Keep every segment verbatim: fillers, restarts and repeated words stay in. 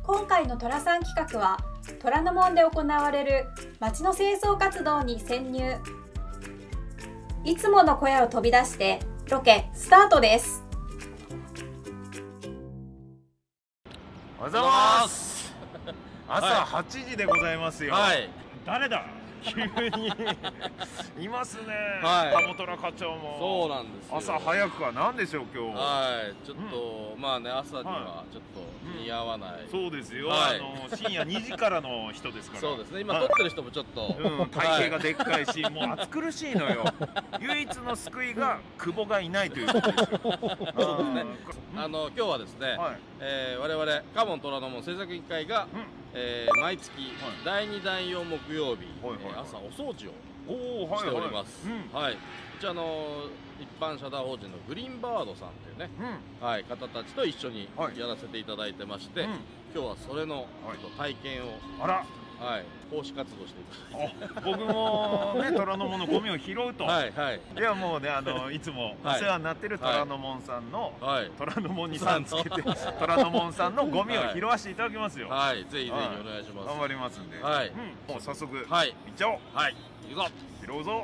今回の寅さん企画は虎ノ門で行われる街の清掃活動に潜入。いつもの小屋を飛び出してロケスタートです。 おはようございます。朝はちじでございますよ。はい、誰だ急にいますね。はい、鴨虎課長も。そうなんですよ。朝早くは何でしょう今日。はい、ちょっと、うん、まあね朝にはちょっと似合わない。うん、そうですよ。はい、あの深夜にじからの人ですから。そうですね。今撮ってる人もちょっと、うん、体型がでっかいし、はい、もう暑苦しいのよ。唯一の救いが久保がいないということですよ。そうですね。あの今日はですね、はい、えー、我々カモン虎ノ門製作委員会が、うん、えー、毎月だいにだいよん木曜日、朝お掃除をしております。はい。こちらの一般社団法人のグリーンバードさんというね、うん、はい、方たちと一緒にやらせていただいてまして、うん、今日はそれの体験を、あら、はい、奉仕活動していただいて、僕もね虎ノ門のゴミを拾うと。はいはい。いやもうね、あのいつもお世話になってる虎ノ門さんの、はい、虎ノ門にさんつけて虎ノ門さんのゴミを拾わせていただきますよ。はい、ぜひぜひお願いします。頑張りますんで。はい。もう早速行っちゃおう。はい。行くぞ。拾うぞ。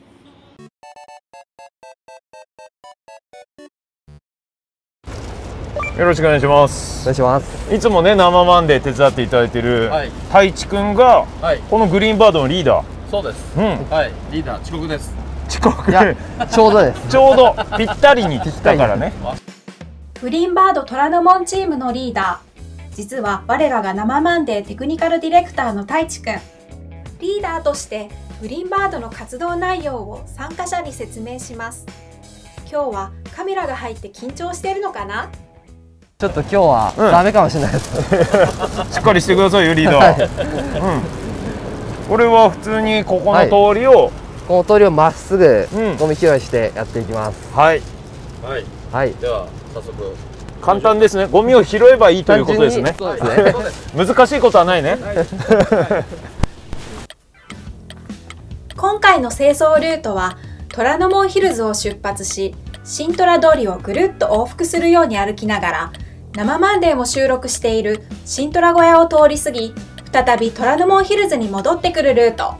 よろしくお願いします。お願いします。いつもね生マンで手伝っていただいてる太一くんがこのグリーンバードのリーダー。そうです。うん。はい。リーダー遅刻です。遅刻。ちょうどです。ちょうどぴったりに来たからね。 グリーンバード虎ノ門チームのリーダー、実は我らが生マンデーテクニカルディレクターの太一くん。リーダーとしてグリーンバードの活動内容を参加者に説明します。今日はカメラが入って緊張してるのかな？ ちょっと今日はダメかもしれないです、 うん、しっかりしてくださいよリーダー。はい、うん、これは普通にここの通りを、はい、 この通りをまっすぐゴミ拾いしてやっていきます。はいはい、はい、では早速簡単ですね。ゴミを拾えばいいということですね。そうですね。難しいことはないね。 今回の清掃ルートは虎ノ門ヒルズを出発し、新虎通りをぐるっと往復するように歩きながら生マンデーも収録している新虎小屋を通り過ぎ、再び虎ノ門ヒルズに戻ってくるルート。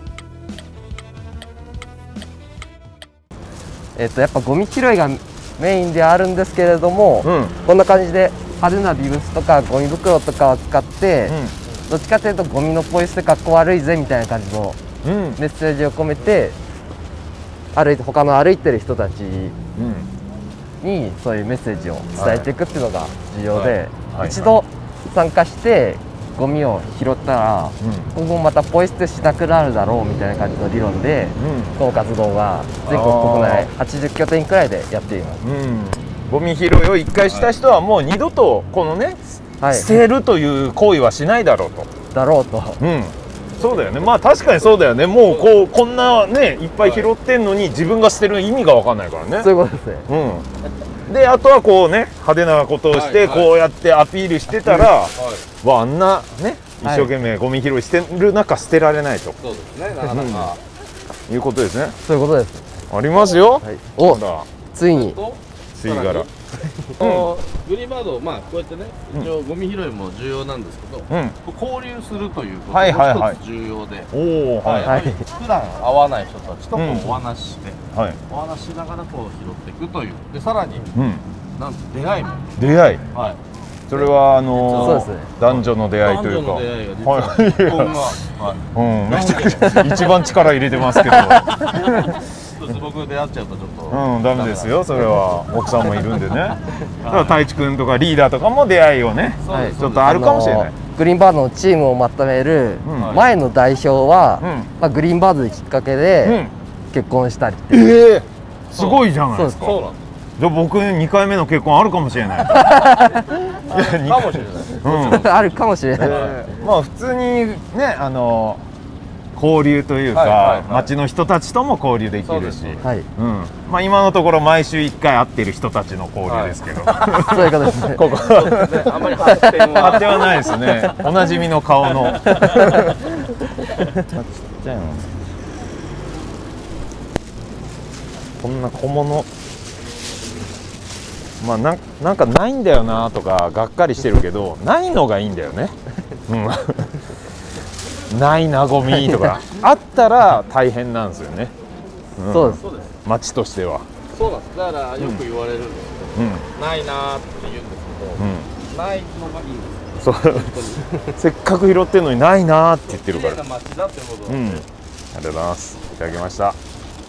えっとやっぱゴミ拾いがメインであるんですけれども、うん、こんな感じで派手なビブスとかゴミ袋とかを使って、うん、どっちかというとゴミのポイ捨てかっこ悪いぜみたいな感じのメッセージを込めて、歩いて他の歩いてる人たちにそういうメッセージを伝えていくっていうのが重要で、一度参加してゴミを拾ったら、うん、今後またポイ捨てしなくなるだろうみたいな感じの理論で、うん、この活動が全国国内はちじゅっきょてんくらいでやっています。うん、 ゴミ拾いをいっかいした人はもう二度とこのね、はい、捨てるという行為はしないだろうと。 だろうと。うん、 そうだよね。まあ確かにそうだよね。もうこうこんなねいっぱい拾ってんのに自分が捨てる意味が分かんないからね。 そういうことですね。 うん。であとはこうね派手なことをしてこうやってアピールしてたら、わあんなね一生懸命ゴミ拾いしてる中捨てられないと。そうですね。なかなかいうことですね。 そういうことです。 ありますよ。 お、ついに吸い殻。 グリーンバード、まあこうやってね、一応ゴミ拾いも重要なんですけど、交流するということが一つ重要で、普段会わない人たちとこうお話しして、お話ししながらこう拾っていくという。でさらに、なんと出会いも。 出会い。はい。それはあの男女の出会いというか。男女の出会いが実はうん、めちゃくちゃ一番力入れてますけど。 僕出会っちゃうとちょっとうんダメですよ。それは奥さんもいるんでね。だから太一くんとかリーダーとかも出会いをねちょっとあるかもしれない。 グリーンバードのチームをまとめる前の代表は、まあグリーンバードできっかけで結婚したり。 ええすごいじゃないですか。じゃあ僕にかいめの結婚あるかもしれない。 かもしれない。 あるかもしれない。 まあ普通にねあの交流というか町の人たちとも交流できるし、まあ今のところ毎週いっかい会ってる人たちの交流ですけど、 そういうことですね。ここあんまり発展は発展はないですね。おなじみの顔のちっちゃいのこんな小物まあななんかないんだよなとかがっかりしてるけど、ないのがいいんだよね。うん、ないなゴミとかあったら大変なんですよね。 うん、そうです。 町としては。 そうなんです。だからよく言われるんですけど、うん、ないなーって言うんですけど、うん、ないのがいいんです。 そうせっかく拾ってるのにないなーって言ってるから。 綺麗な街だってことうん、ありがとうございます。いただきました。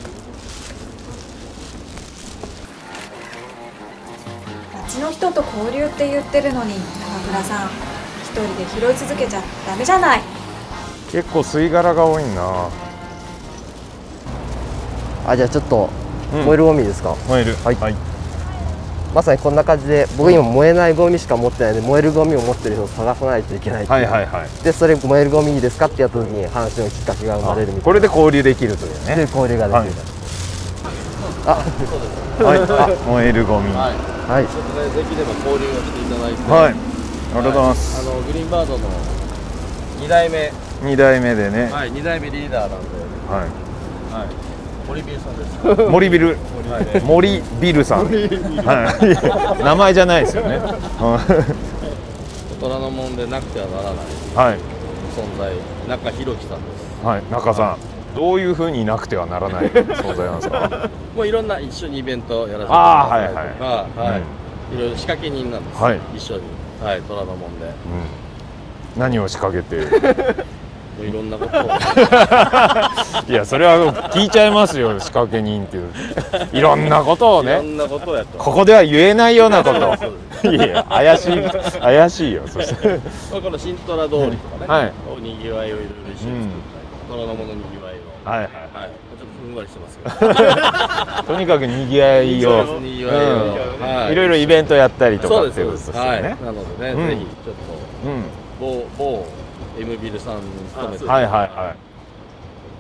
町の人と交流って言ってるのに、高倉さん一人で拾い続けちゃダメじゃない。 結構吸い殻が多いな。 あ、じゃあちょっと燃えるゴミですか。 燃える。 はい、はい、まさにこんな感じで、僕今燃えないゴミしか持ってないので、燃えるゴミを持ってる人を探さないといけないっていう。はいはいはい。でそれ燃えるゴミいいですかってやった時に話のきっかけが生まれるみたいな。 これで交流できるというね。 で交流ができる、はい、 あ、はい、あ、燃えるゴミ、はい、 はい、ちょっとね、ぜひでも交流をしていただいて、 はい、ありがとうございます。 はい、あのグリーンバードのに代目、 に代目でね、 はい、に代目リーダーなんで、はい、はい、森ビルさんです。 森ビル、森ビルさん、はい、名前じゃないですよね。 虎ノ門でなくてはならない、はい、存在、中弘樹さんです。 はい、中さん。どういうふうになくてはならない存在なんですか。 もういろんな一緒にイベントやらせていただいたりとか、はいはい、いろいろ仕掛け人なんです。はい、一緒に、はい、虎ノ門で、 うん、何を仕掛けて。 いろんなことを。 いや、それは聞いちゃいますよ、仕掛け人っていう。いろんなことをね。 いろんなことをやって。 ここでは言えないようなこと。いや、怪しい、怪しいよ。そして。 この新虎通りとかね、はい、にぎわいをいろいろ一緒に作ったり、虎ノ門のにぎわい。はいはいはい、ちょっとふんわりしてますけど。とにかくにぎわいを、いろいろイベントやったりとかっていうことですよね。 なのでね、ぜひちょっと某某 M ビルさんに勤めて、 はいはいはい。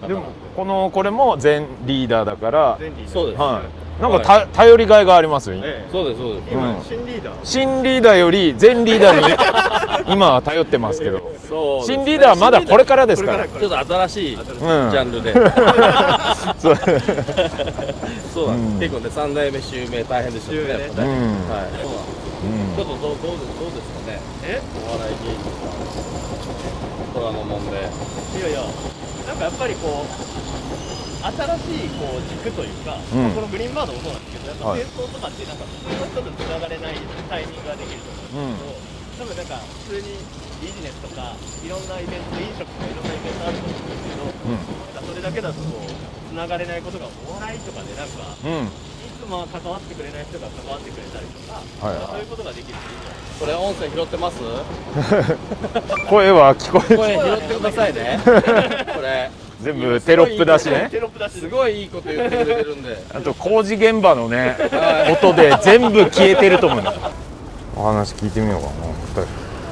でもこのこれも全リーダーだから、 そうです。 はい。なんか頼りがいがありますよ。 そうですそうです。 今新リーダー。新リーダーより全リーダーに今は頼ってますけど。新リーダーはまだこれからですから。 ちょっと新しいジャンルで。そう。そうなんです。結構ね三代目襲名大変でしたね。やっぱね。はい。そうなんです。ちょっとどうどうどうですかね。え？お笑い芸人さん。虎ノ門で。いやいや。なんかやっぱりこう。新しいこう軸というか、うん、このグリーンバードもそうなんですけど、やっぱ戦争とかってなんか普通の人とつながれないタイミングができると思うんですけど、うん、多分なんか普通にビジネスとかいろんなイベント、飲食とかいろんなイベントあると思うんですけど、うん、それだけだとこうつながれないことがお笑いとかでなんか、うん、いつも関わってくれない人が関わってくれたりとか、はいはい、そういうことができるといいじゃないですか。これ音声拾ってます？ 声は聞こえて声拾ってくださいね。これ。 全部テロップ出しね。 すごいいいこと言ってくれてるんで。 あと工事現場のね、音で全部消えてると思うんだ。お話聞いてみようかな。そうですね。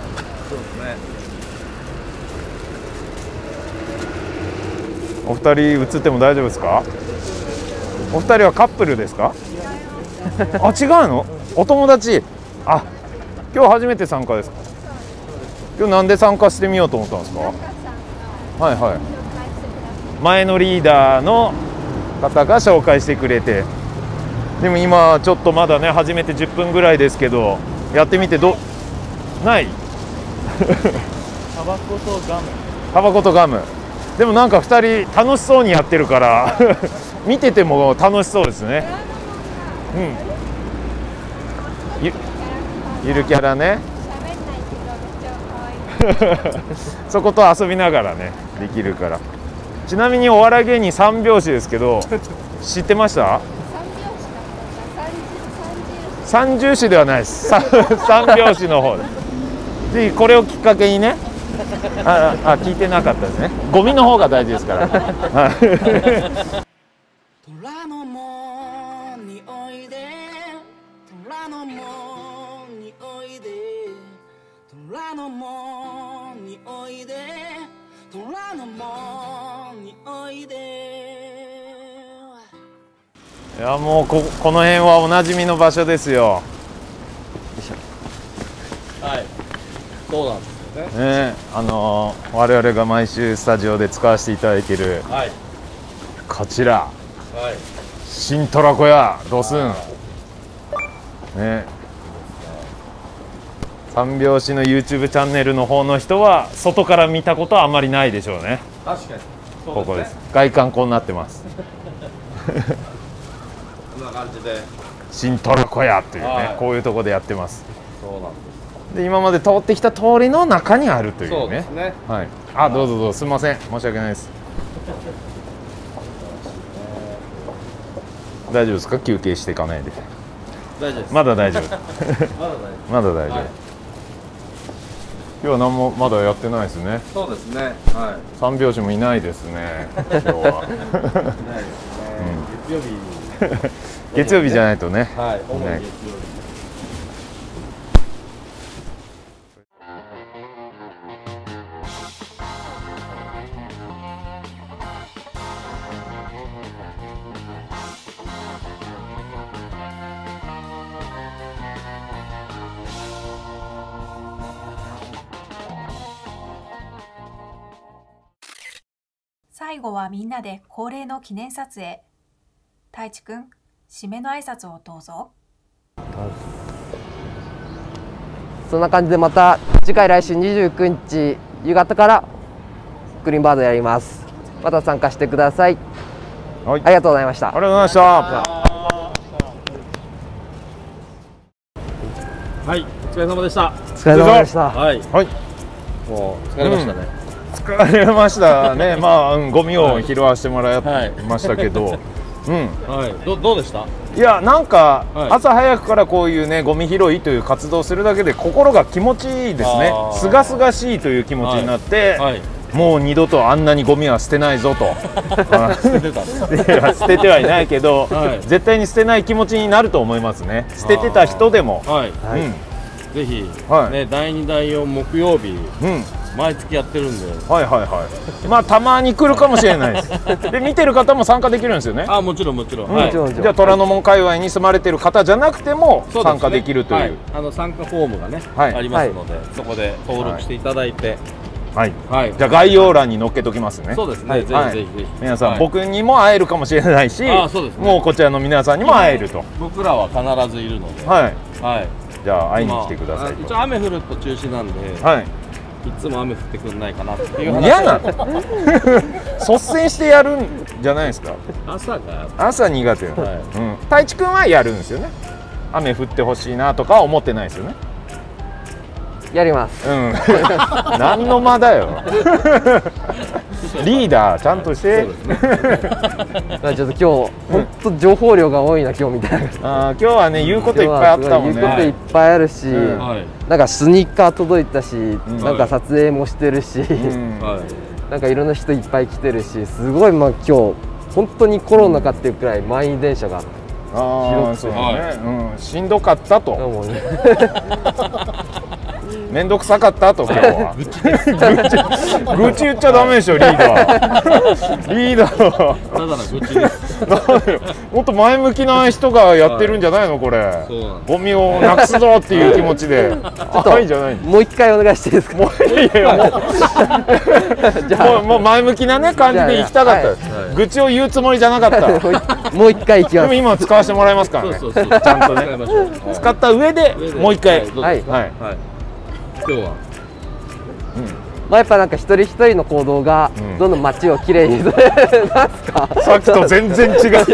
お二人映っても大丈夫ですか？お二人はカップルですか？あ、違うの？お友達。あ、今日初めて参加ですか？今日なんで参加してみようと思ったんですか？はいはい。前のリーダーの方が紹介してくれて、でも今ちょっとまだね始めてじゅっぷんぐらいですけど、やってみてどない？ タバコとガム。 タバコとガム。でもなんかふたり楽しそうにやってるから見てても楽しそうですね。うん。ゆ, ゆるキャラね。そこと遊びながらねできるから。ちなみにお笑い芸人三拍子ですけど知ってました？三重視ではないです。三拍子の方で。ぜひこれをきっかけにね。ああ、聞いてなかったですね。ゴミの方が大事ですから。虎ノ門においで、虎ノ門においで、虎ノ門においで、虎ノ門においで。いや、もう こ, この辺はおなじみの場所ですよ。 はい、そうなんですよね。 ね、あのー、我々が毎週スタジオで使わせていただいている、はい、こちら、はい、新虎小屋ドスン、ね、 ね。三拍子の ユーチューブ チャンネルの方の人は外から見たことはあまりないでしょうね。 確かに。 ここです。外観こうなってます。 こんな感じで。 新トルコ屋というね、はい、こういうところでやってます。 そうなんです。 で今まで通ってきた通りの中にあるというね。 そうですね。 はい。あ、どうぞどうぞ、すみません、申し訳ないです。大丈夫ですか、休憩していかないで。 大丈夫です。 まだ大丈夫。 まだ大丈夫。 まだ大丈夫。はい、今日は何もまだやってないですね。 そうですね。はい。 三拍子もいないですね。今日は。いないですね。月曜日。 月曜日じゃないとね。 はい。主に月曜日。 最後はみんなで恒例の記念撮影。太一くん、締めの挨拶をどうぞ。 そんな感じでまた次回来週にじゅうくにち夕方からグリーンバードやります。また参加してください。はい、ありがとうございました。 ありがとうございました。 はい、お疲れ様でした。 お疲れ様でした。 はい、 はい、 もう疲れましたね。 うん疲れましたね。まあ、うん、ゴミを拾わせてもらいましたけど、はい、うん、 はい、どどうでした？ いや、なんか、はい、朝早くからこういうねゴミ拾いという活動をするだけで心が気持ちいいですね。すがすがしいという気持ちになって、はいはい、もう二度とあんなにゴミは捨てないぞと捨ててた捨ててはいないけど、はい、絶対に捨てない気持ちになると思いますね。捨ててた人でも、はい、うん、 ぜひ、はい、ね、だいにだいよん木曜日、うん、毎月やってるんで、 はいはいはい。まあたまに来るかもしれないです。で見てる方も参加できるんですよね。 あ、もちろんもちろん。 うん、はい、じゃあ虎ノ門界隈に住まれてる方じゃなくても参加できるという。 はい、あの参加フォームがね、はい、ありますので、はい、そこで登録していただいて。 はい。はい。じゃあ概要欄に載っけときますね。 そうですね。ぜひぜひぜひ。 皆さん、僕にも会えるかもしれないし、もうこちらの皆さんにも会えると。 僕らは必ずいるので。 はい。はい。じゃあ会いに来てください。 一応雨降ると中止なんで。はい。いつも雨降ってくんないかなっていう話。 嫌なの？率先してやるんじゃないですか。 朝が朝苦手。はい。うん。太一くんはやるんですよね。雨降ってほしいなとかは思ってないですよね。 やります。 うん。何の間だよ。リーダーちゃんとして。 ちょっと今日本当情報量が多いな今日みたいな。 ああ、今日はね言うこといっぱいあったもんね。 言うこといっぱいあるし、なんかスニーカー届いたし、なんか撮影もしてるし、なんかいろんな人いっぱい来てるし、すごいまあ今日本当にコロナかっていうくらい満員電車が。 ああ、そうね。うん、しんどかったと。めんどくさかったと今日は。愚痴言っちゃダメでしょリーダー。リーダー。 ただの愚痴です。 もっと前向きな人がやってるんじゃないのこれ。ゴミをなくすぞっていう気持ちで。はいじゃない。 もう一回お願いしていいですか。もういやもうもう前向きなね感じで行きたかった。愚痴を言うつもりじゃなかった。 もう一回行きます。 でも今使わせてもらいますからね。ちゃんとね。使った上でもう一回。 はいはい。 今日は、 うん、まあやっぱなんか一人一人の行動がどんどん街をきれいに、うん、なんすかさっきと全然違う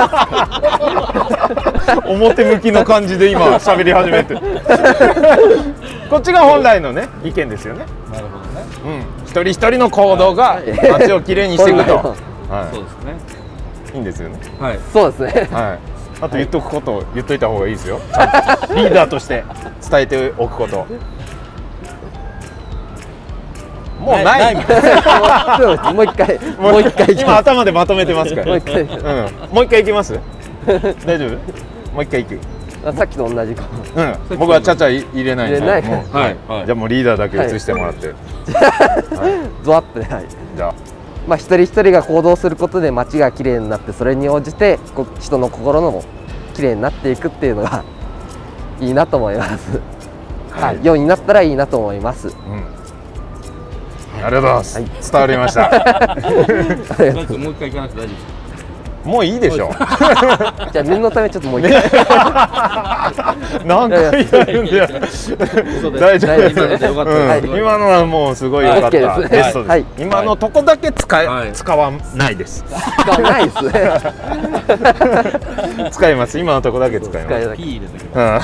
表向きの感じで今喋り始めてこっちが本来のね意見ですよね。 なるほどね、 うん、一人一人の行動が街をきれいにしていくと、 はい、そうですね、 いいんですよね。 はい、そうですね、 はい、あと言っとくことを言っといた方がいいですよ。ちゃんとリーダーとして伝えておくこともうない。もう一回、もう一回。 今頭でまとめてますから。もう一回、うん、もう一回行きます。大丈夫？もう一回行く。 さっきと同じか。 うん、僕はちゃちゃ入れないんで。はい。じゃあもうリーダーだけ移してもらって。 ゾアップで、はい。じゃあ、まあ一人一人が行動することで街が綺麗になって、それに応じて人の心のも綺麗になっていくっていうのがいいなと思います。はい。ようになったらいいなと思います。 ありがとうございます。伝わりました。 もう一回行かなくて大丈夫ですか。 もういいでしょ。 じゃあ念のためちょっともう一回。 何回やるんだよ。大丈夫です。今のはもうすごい良かった。ベストです。今のとこだけ使え使わないです。 使わないですね。 使います。今のとこだけ使います。 ピー入れてきます。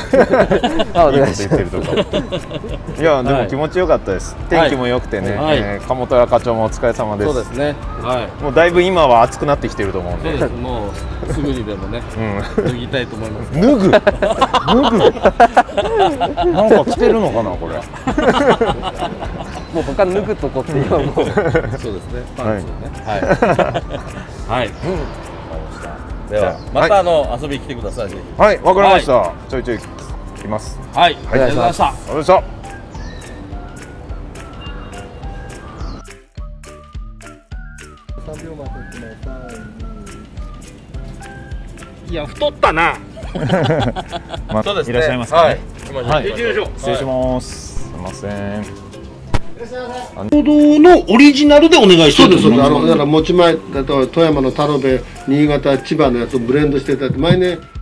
あ、お願いします。 いやでも気持ちよかったです。天気も良くてね。鴨虎課長もお疲れ様です。 そうですね。はい。 もうだいぶ今は暑くなってきてると思うんで。 もうすぐにでもね、脱ぎたいと思います。 脱ぐ脱ぐなんか着てるのかなこれ。 もう他脱ぐとこって今もうそうですね、 パンツをね。はいはい、ではまたあの遊びに来てください。ぜひ。 はい、わかりました。ちょいちょい来ます。 はい、ありがとうございました。 ありがとうございました。 いや太ったな。 まあ、いらっしゃいますかね。はい。失礼します。すみません。 行動のオリジナルでお願いしてるんです。そうです。あのだから持ち前だと富山の田辺、新潟、千葉のやつをブレンドしてたって前ね。